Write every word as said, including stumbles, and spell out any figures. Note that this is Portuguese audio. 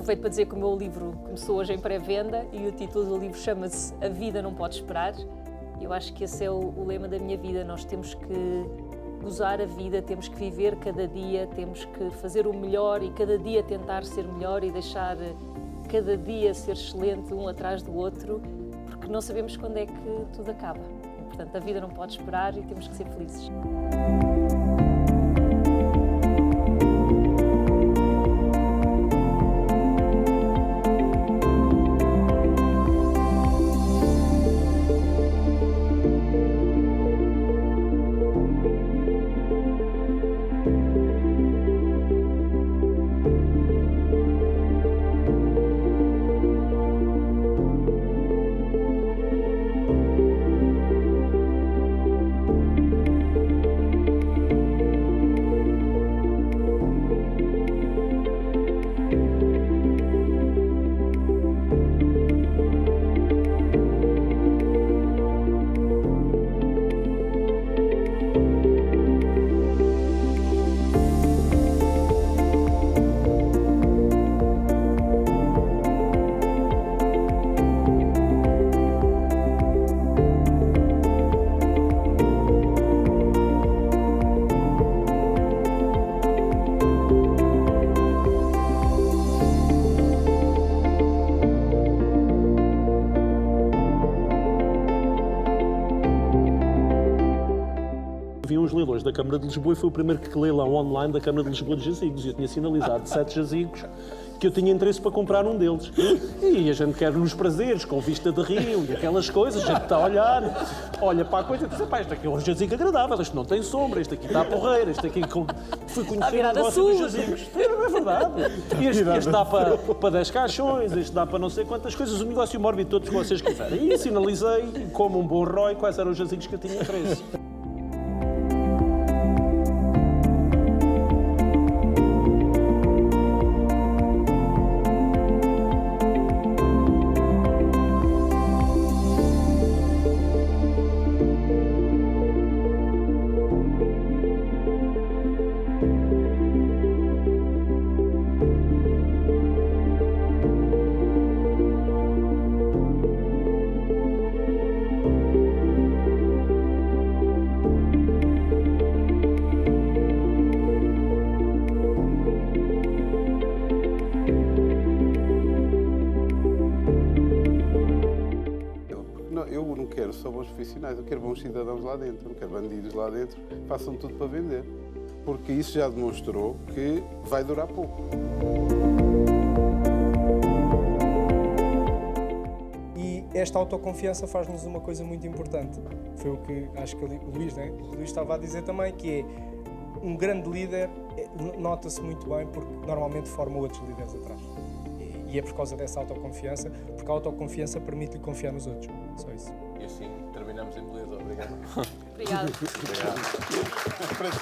aproveito para dizer que o meu livro começou hoje em pré-venda e o título do livro chama-se A Vida Não Pode Esperar. Eu acho que esse é o, o lema da minha vida. Nós temos que gozar a vida, temos que viver cada dia, temos que fazer o melhor e cada dia tentar ser melhor e deixar cada dia ser excelente um atrás do outro, porque não sabemos quando é que tudo acaba. Portanto, a vida não pode esperar e temos que ser felizes. Vi uns leilões da Câmara de Lisboa e foi o primeiro que leilão online da Câmara de Lisboa de jazigos. Eu tinha sinalizado sete jazigos que eu tinha interesse para comprar um deles. E a gente quer nos prazeres, com vista de rio e aquelas coisas, a gente está a olhar, olha para a coisa e diz, pá, este aqui é um jazigo agradável, este não tem sombra, este aqui está a porreira, este aqui fui conhecer o negócio dos jazigos. Não é verdade. Este, este dá para, para dez caixões, este dá para não sei quantas coisas, o negócio mórbido todos que vocês quiserem. E sinalizei, como um bom ROI, quais eram os jazigos que eu tinha interesse. Eu não quero só bons profissionais, eu quero bons cidadãos lá dentro, eu não quero bandidos lá dentro, façam tudo para vender. Porque isso já demonstrou que vai durar pouco. E esta autoconfiança faz-nos uma coisa muito importante. Foi o que acho que o Luís, né? O Luís estava a dizer também, que é um grande líder nota-se muito bem porque normalmente forma outros líderes atrás. E é por causa dessa autoconfiança, porque a autoconfiança permite-lhe confiar nos outros. Só isso. E assim terminamos em beleza. Obrigado. Obrigada. Obrigado.